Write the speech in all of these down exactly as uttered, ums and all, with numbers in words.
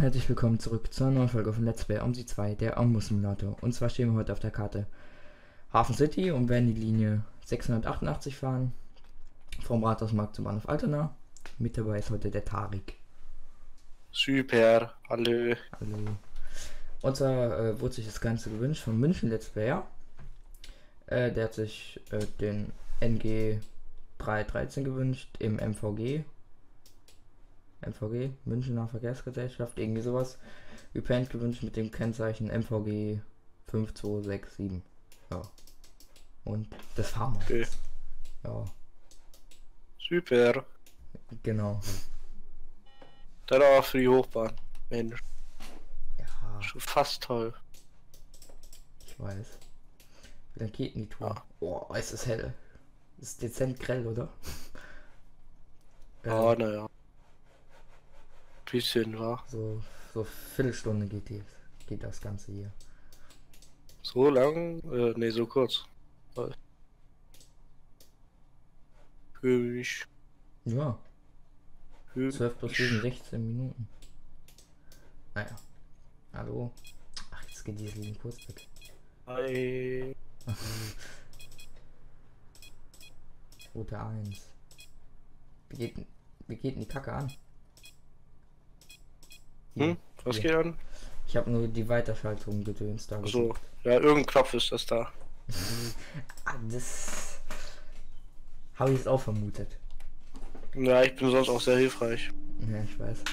herzlich willkommen zurück zur neuen Folge von Let's Play OMSI zwei, der Omnibus-Simulator. Und zwar stehen wir heute auf der Karte Hafen City und werden die Linie sechshundertachtundachtzig fahren, vom Rathausmarkt zum Bahnhof Altona. Mit dabei ist heute der Tarik. Super, hallo. Hallo. Und zwar äh, wurde sich das Ganze gewünscht von München Let's Player. Äh, der hat sich äh, den N G dreihundertdreizehn gewünscht im M V G. M V G, Münchner Verkehrsgesellschaft, irgendwie sowas. Übrigens gewünscht mit dem Kennzeichen M V G fünf zwei sechs sieben. Ja. Und das fahren wir. Okay. Ja. Super. Genau. Dann auch für die Hochbahn. Mensch, Ja, schon fast toll. ich weiß. Wie lange geht denn die Tour? Ja. Oh, es ist hell. Ist dezent grell, oder? Ah, äh, naja. Bisschen, war. so, so Viertelstunde geht die, geht das Ganze hier. So lang? Äh, ne, so kurz. Für mich. Ja, Für zwölf plus sieben, sechzehn Minuten. Naja. Hallo. Ach, jetzt geht diese Linie kurz weg. Hi. Route eins. Wie geht, wie geht denn die Kacke an? Hier, Hm? Was hier. geht an? Ich habe nur die Weiterschaltung gedöns da. So, ja, irgendein Knopf ist das da. Ah, das habe ich jetzt auch vermutet. Ja, ich bin sonst auch sehr hilfreich. Ja, ich weiß.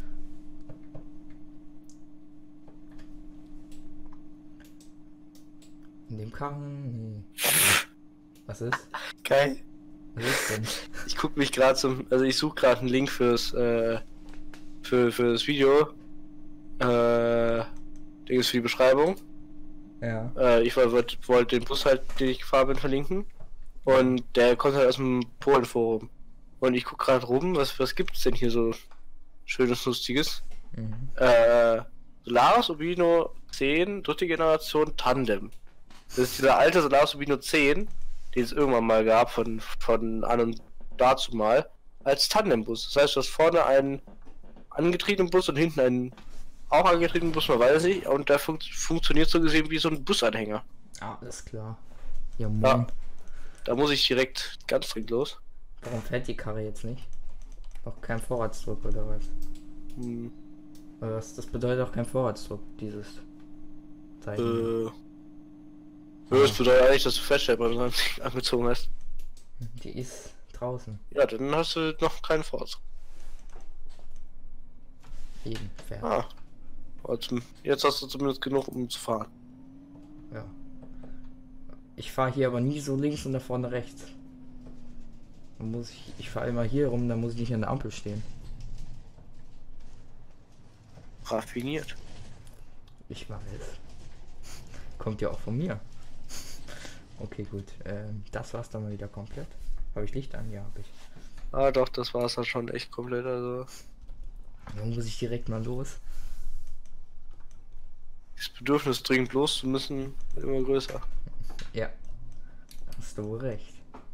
In dem Karren? Nee. Was ist? Geil. Was ist denn? Ich guck mich gerade zum, also ich suche gerade einen Link fürs, äh, für, für das Video. Äh, Ding ist für die Beschreibung. Ja. Äh, ich wollte wollt den Bus halt, den ich gefahren bin, verlinken. Und der kommt halt aus dem Polen-Forum. Und ich guck gerade rum, was, was gibt's denn hier so Schönes, Lustiges? Mhm. Äh, Solaris Urbino zehn, dritte Generation Tandem. Das ist dieser alte Solaris Urbino zehn, den es irgendwann mal gab, von, von an und dazu mal, als Tandembus. Das heißt, du hast vorne einen angetriebenen Bus und hinten einen auch angetriebenen Bus, man weiß nicht, und der fun funktioniert so gesehen wie so ein Busanhänger. Ah, alles klar. Ja, Mann. Ja. Da muss ich direkt ganz dringend los. Warum fährt die Karre jetzt nicht? Auch kein Vorratsdruck oder was? Hm, Oder was? Das bedeutet auch kein Vorratsdruck, dieses Zeichen. äh, das bedeutet eigentlich, dass du Feststellbremsen angezogen hast. Die ist draußen. Ja, dann hast du noch keinen Vorzug. Eben, fährt. Ah. Also, jetzt hast du zumindest genug, um zu fahren. Ja. Ich fahre hier aber nie so links und da vorne rechts. Dann muss ich, ich fahre immer hier rum, dann muss ich nicht an der Ampel stehen. Raffiniert. Ich weiß. Kommt ja auch von mir. Okay, gut. Ähm, das war's dann mal wieder komplett. Habe ich Licht an? Ja, habe ich. Ah, doch, das war es dann schon echt komplett. Also, Dann muss ich direkt mal los. das Bedürfnis, dringend los zu müssen, wird immer größer. Ja. Hast du wohl recht.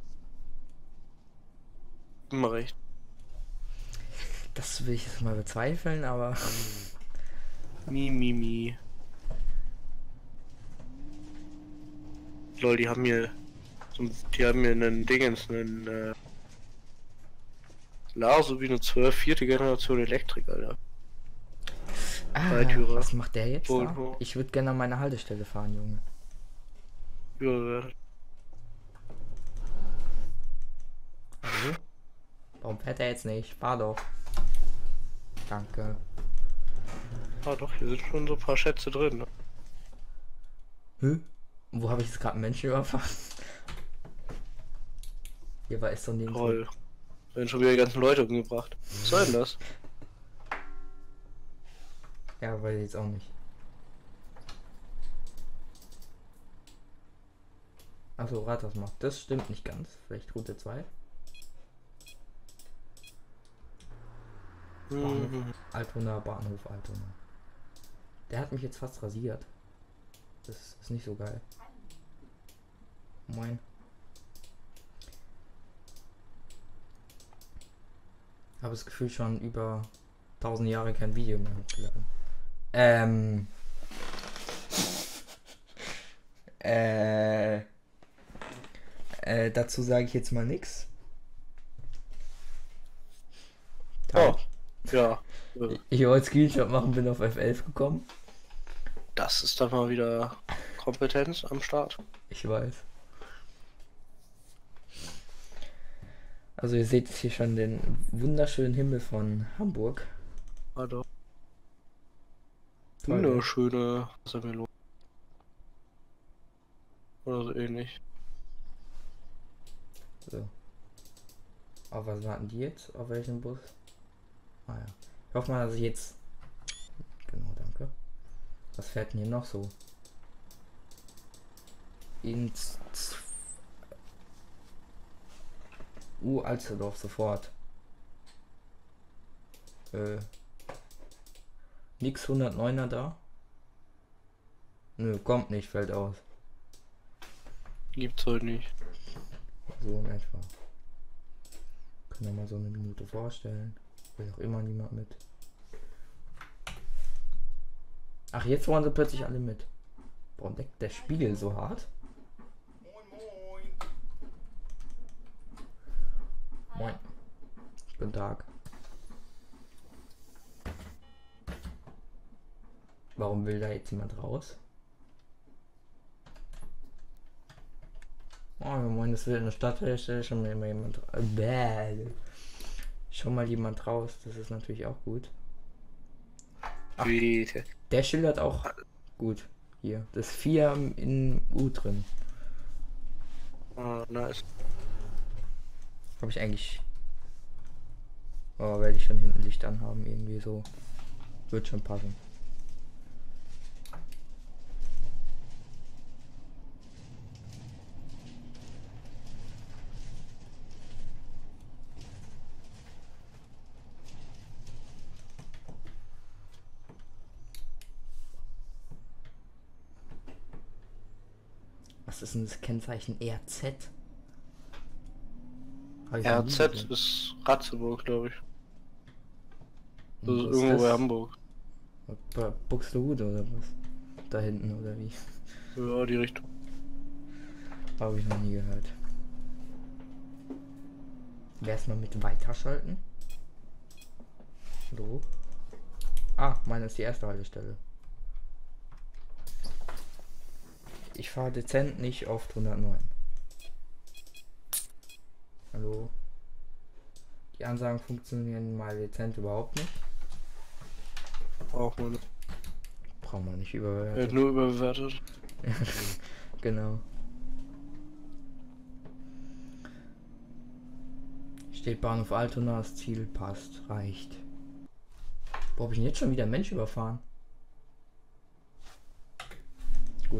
Immer recht. Das will ich jetzt mal bezweifeln, aber. Mi, mi, mi. Lol, die haben hier. So, die haben hier einen Dingens, einen. Äh, Lars wie eine zwölf, vierte Generation Elektrik, Alter. Ah, Dreitürer. was macht der jetzt da? Volvo. Ich würde gerne an meine Haltestelle fahren, Junge. Ja, Also? Warum fährt er jetzt nicht? Fahr doch. Danke. ah, doch, hier sind schon so ein paar Schätze drin. Ne? Hä? Wo habe ich jetzt gerade einen Menschen überfahren? Hier war es doch nirgendwo. Toll. Werden schon wieder die ganzen Leute umgebracht. Was soll denn das? Ja, weiß ich jetzt auch nicht. Achso, Rathausmarkt. Das stimmt nicht ganz. Vielleicht Route zwei. Bahnhof Mhm. Altona, Bahnhof Altona. Der hat mich jetzt fast rasiert. Das ist nicht so geil. Moin. Habe das Gefühl schon über tausend Jahre kein Video mehr hochgeladen. Ähm. Äh. Äh, dazu sage ich jetzt mal nichts. Oh, ja. Ich wollte Screenshot machen, bin auf F elf gekommen. Das ist dann mal wieder Kompetenz am Start. Ich weiß. Also ihr seht hier schon den wunderschönen Himmel von Hamburg. Also. Toll, Eine ne? schöne Wassermelone. Oder so ähnlich. So. Auf was warten die jetzt? Auf welchen Bus? Ah ja. Ich hoffe mal, dass ich jetzt... Genau, danke. Was fährt denn hier noch so? Ins... Uh, Alsterdorf sofort. Äh... Nix hundertneuner da? Nö, kommt nicht, fällt aus. Gibt's heute nicht. So in etwa. Können wir mal so eine Minute vorstellen. Will auch immer niemand mit. Ach, jetzt wollen sie plötzlich alle mit. Warum deckt der Spiegel so hart? Moin. Guten Tag. Warum will da jetzt jemand raus? Oh, moin, das will in der Stadt schon mal immer jemand. Bäh. Schon mal jemand raus, das ist natürlich auch gut. Ach, Bitte. der schildert auch gut. Hier, das vier in U drin. Ah, nice. Habe ich eigentlich. Oh, werde ich schon hinten Licht anhaben, irgendwie so. Wird schon passen. Was ist denn das Kennzeichen R Z? Hab ich noch R nie Z gesehen. ist Ratzeburg, glaube ich. Das Und ist was irgendwo bei das? Hamburg. Bei Buxtehude oder was? Da hinten oder wie? Ja, die Richtung. Habe ich noch nie gehört. Erstmal mit weiterschalten. So. Ah, meine ist die erste Haltestelle. Ich fahre dezent nicht oft hundertneun. Hallo. Die Ansagen funktionieren mal dezent überhaupt nicht. Auch mal. Brauchen wir nicht Wird überbewertet. nur überbewertet. Genau. Steht Bahnhof Altona, das Ziel passt, reicht. Wo hab ich denn jetzt schon wieder einen Mensch überfahren? Gut.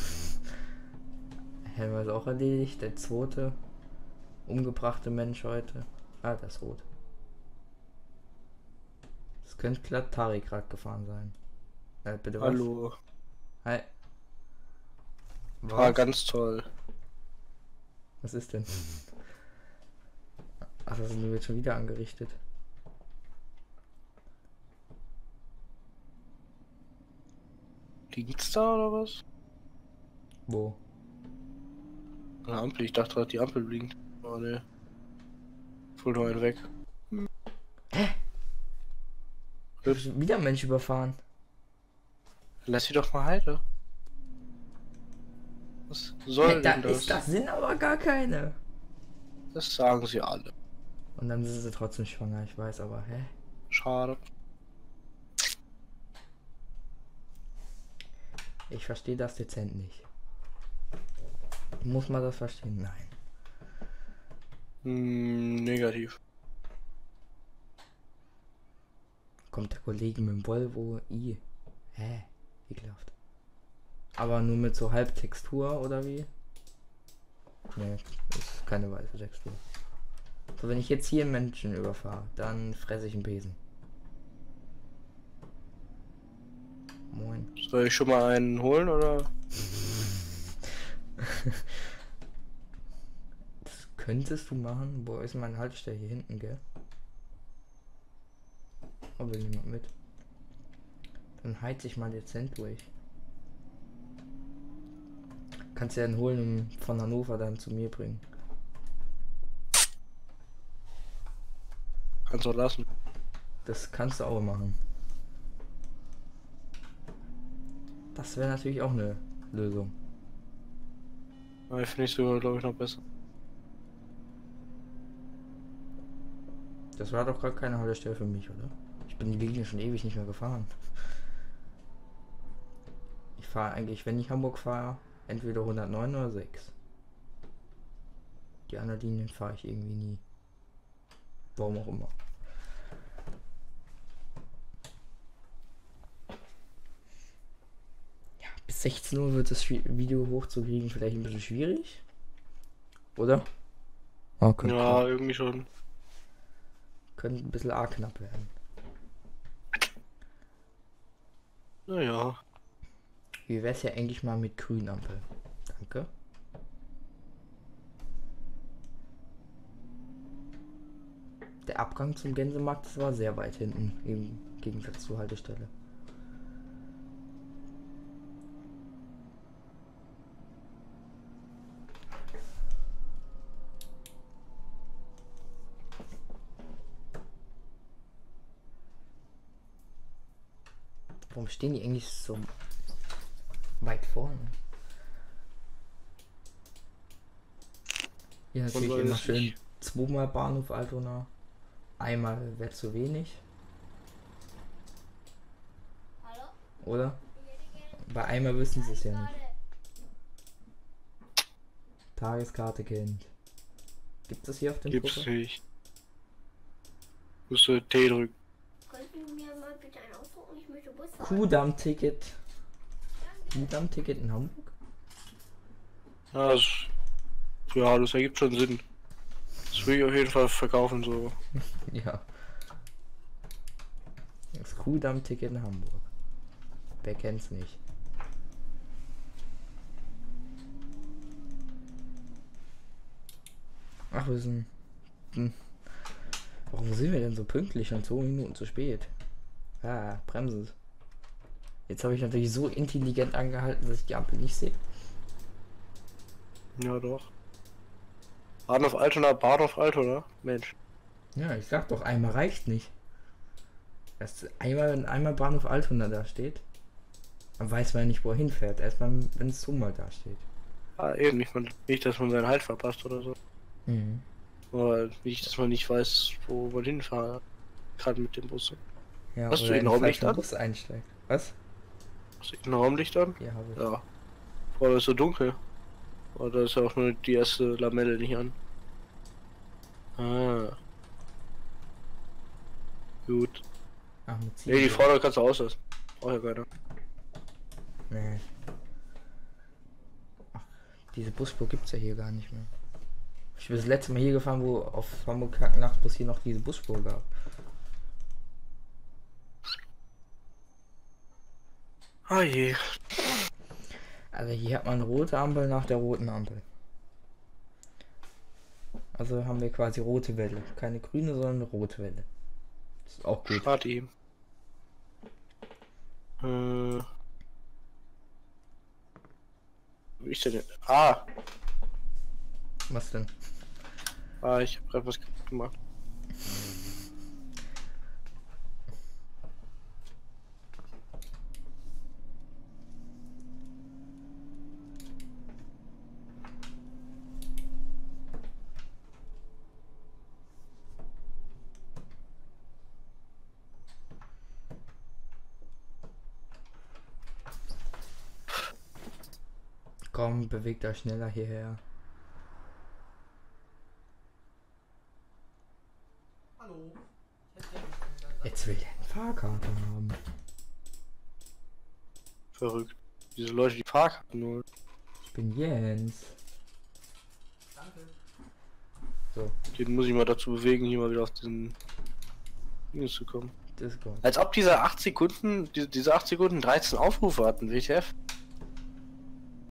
Helm ist auch erledigt. Der zweite umgebrachte Mensch heute. Ah, das ist rot. Das könnte glatt Tari gerade gefahren sein. Äh, bitte was? Hallo. Hi. War Was? ganz toll. Was ist denn? Ach, das wird schon wieder angerichtet. Liegt's da oder was? Wo? An der Ampel. Ich dachte gerade, die Ampel blinkt. Oh ne. Voll nur einen weg. Ich hab schon wieder einen Mensch überfahren. Lass sie doch mal heile. Was soll Hey, da denn das? ist das sind aber gar keine. Das sagen sie alle. Und dann sind sie trotzdem schwanger, ich weiß, aber hä? Schade. Ich verstehe das dezent nicht. Muss man das verstehen? Nein. Hm, negativ. Kommt der Kollege mit dem Volvo I. Hä? Ekelhaft. Aber nur mit so Halbtextur oder wie? Ne, ist keine weiße Textur. So, wenn ich jetzt hier einen Menschen überfahre, dann fresse ich einen Besen. Moin. Soll ich schon mal einen holen oder? Das könntest du machen. Wo ist meine Haltestelle? Hier hinten, gell? Aber will niemand mit. Dann heiz ich mal dezent durch. Kannst du ja dann holen und von Hannover dann zu mir bringen. Kannst du auch lassen. Das kannst du auch machen. Das wäre natürlich auch eine Lösung. Aber ich finde ich sogar, glaube ich, noch besser. Das war doch gerade keine Haltestelle für mich, oder? Ich bin die Linie schon ewig nicht mehr gefahren. Ich fahre eigentlich, wenn ich Hamburg fahre, entweder hundertneun oder sechs. Die anderen Linien fahre ich irgendwie nie. Warum auch immer. Ja, bis sechzehn Uhr wird das Video hochzukriegen vielleicht ein bisschen schwierig. Oder? Oh, könnte, Ja, irgendwie schon. könnte ein bisschen arg knapp werden. Naja. Wie wär's ja eigentlich mal mit Grünampel? Danke. Der Abgang zum Gänsemarkt, das war sehr weit hinten, im Gegensatz zur Haltestelle. Warum stehen die eigentlich so weit vorne? Hier natürlich weiß immer ich schön nicht. zweimal Bahnhof Altona. Einmal wäre zu wenig. Hallo? Oder? Bei einmal wissen sie es ja nicht. Tageskarte Kind. Gibt es hier auf dem Gibt's Gruppe? nicht. Musst du T drücken. Könntest du mir mal bitte einen ausdrucken? Ich möchte Bus fahren. Kudamm-Ticket. Kudamm-Ticket in Hamburg? Ja, das, ja, das ergibt schon Sinn. Das will ich auf jeden Fall verkaufen, so. Ja. Das Kudamm-Ticket in Hamburg. Wer kennt's nicht? Ach, wir sind... Hm. Warum sind wir denn so pünktlich und zwei Minuten zu spät? Ah, bremsen. Jetzt habe ich natürlich so intelligent angehalten, dass ich die Ampel nicht sehe. Ja, doch. Bahnhof Altona, Bahnhof Altona. Mensch. Ja, ich sag doch, einmal reicht nicht. Erst einmal, wenn einmal Bahnhof Altona da steht, dann weiß man ja nicht, wo er hinfährt. Erst mal, wenn es mal da steht. Ah, eben nicht, man, nicht, dass man seinen Halt verpasst oder so. Mhm. Oder nicht, dass man nicht weiß, wo man hinfahren kann mit dem Bus. Ja, Hast du oder in den Innenraumlicht falschen an? Bus einsteigt. Was? Hast du Innenraumlicht an? Ja, habe ich. Ja. Oder ist so dunkel? Oder ist ja auch nur die erste Lamelle nicht an? Ah. Gut. Ach, mit Nee, die Ziel. Vorder kannst du auslassen. Braucht ja keiner. Nee. Ach, diese Busspur gibt's ja hier gar nicht mehr. Ich bin das letzte Mal hier gefahren, wo auf Hamburg Nachtbus hier noch diese Busspur gab. Ah je. Also hier hat man eine rote Ampel nach der roten Ampel. Also haben wir quasi rote Welle. Keine grüne, sondern eine rote Welle. Das ist auch gut. Party. Äh. Wie ist der denn? Ah! Was denn? Ah, ich hab grad was kaputt gemacht. Komm, bewegt euch schneller hierher. Hallo. Jetzt will der eine Fahrkarte haben. Verrückt. Diese Leute, die Fahrkarten nur. Ich bin Jens. Danke. So, Den muss ich mal dazu bewegen, hier mal wieder auf diesen Ding zu kommen. Discord. Als ob diese acht Sekunden, diese, diese acht Sekunden dreizehn Aufrufe hatten, W T F.